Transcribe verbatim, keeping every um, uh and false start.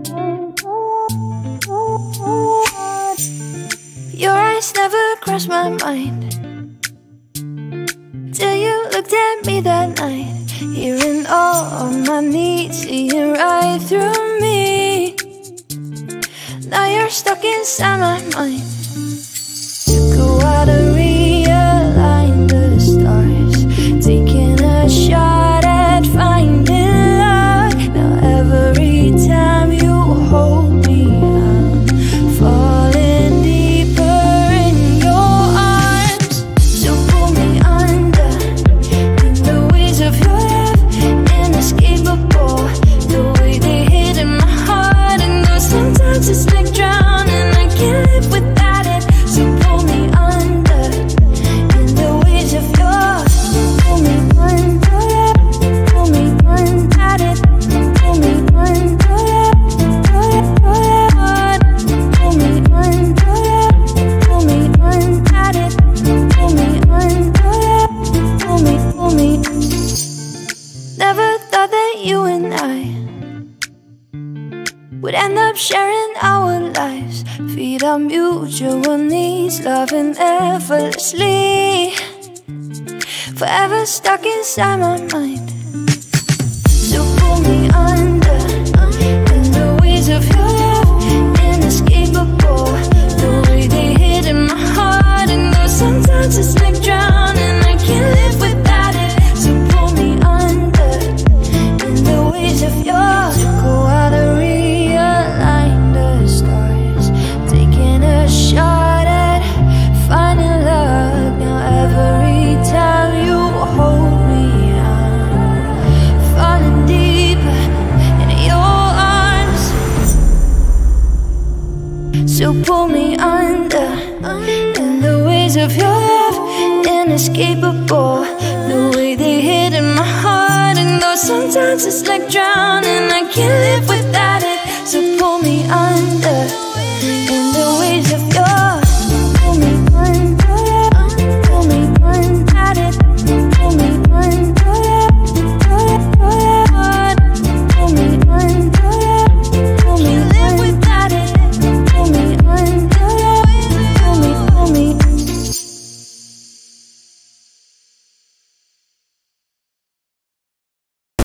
Your eyes never crossed my mind till you looked at me that night. Hearing all of my needs, seeing right through me. Now you're stuck inside my mind. Took a while to realign the stars, taking a shot at finding love. Now every time you hold me, I'm falling deeper in your arms. So pull me under in the waves of your love, inescapable. The way they hit in my heart, and though sometimes it's like drowning, I can't live without it. So pull me under in the waves of your love. Pull me under, pull me under it. Pull me under, pull me under, pull me under it. Pull me under, pull me, pull me. Never thought that you and I would end up sharing our lives, feed our mutual needs, loving effortlessly, forever stuck inside my mind. So pull me under in the waves of your love, inescapable. The way they hit in my heart, and though sometimes it's like drowning, I can't live without it. So pull me under in the waves of your love. Go out and realign the stars, taking a shot at finding love. Now every time you hold me, I'm falling deeper in your arms. So pull me under in the waves of your love, inescapable. The way they hit in my heart, and though sometimes it's like drowning, I can't live without it. So pull me under